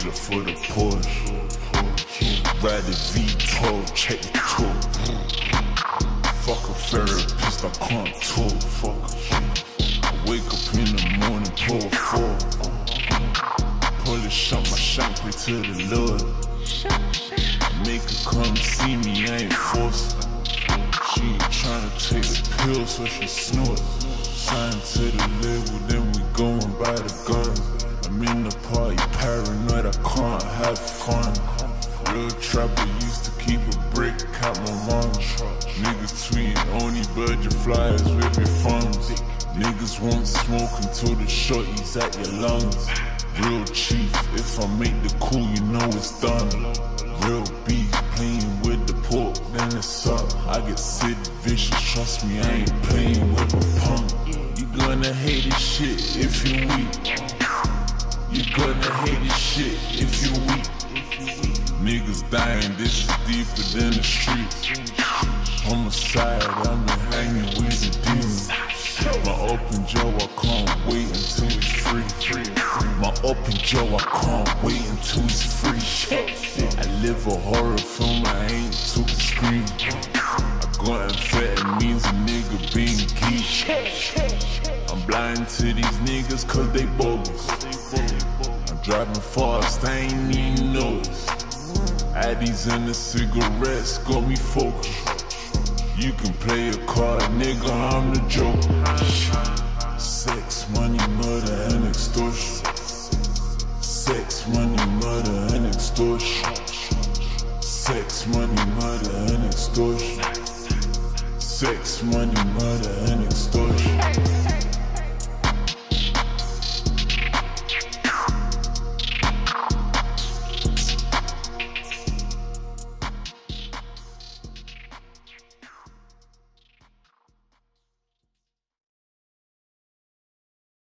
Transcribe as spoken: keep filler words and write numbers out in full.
dealer for the Porsche. Ride the V-twelve, check the tour. Fuck a therapist, I can't talk. Fuck I wake up in the morning, pour a four. Pull a shot, my shot, pray to the Lord. Make her come see me, I ain't forced. She ain't tryna take the pill, so she snort. Sign to the label, then we going by the guns. I'm in the party, paranoid, I can't have fun. Real trapper used to keep a brick at my mom's. Niggas tweeting only budget flyers with your funds. Niggas won't smoke until the shorties at your lungs. Real chief, if I make the call, you know it's done. Real beef, playing with the pork, then it's up. I get sick, vicious, trust me, I ain't playing with a punk. You gonna hate this shit if you weak. You gonna hate this shit if you weak. Niggas dying, this is deeper than the streets. Homicide, I've been hanging with the demons. My open jaw, I can't wait until it's free. My open jaw, I can't wait until it's free. I live a horror film, I ain't took a screen. I got amphetamines, a nigga being geek. I'm blind to these niggas cause they bogus. I'm driving fast, I ain't even notice. Addies and the cigarettes got me focused. You can play a card, nigga, I'm the joker. Sex, money, murder, and extortion. Sex, money, murder, and extortion. Sex, money, murder, and extortion. Sex, money,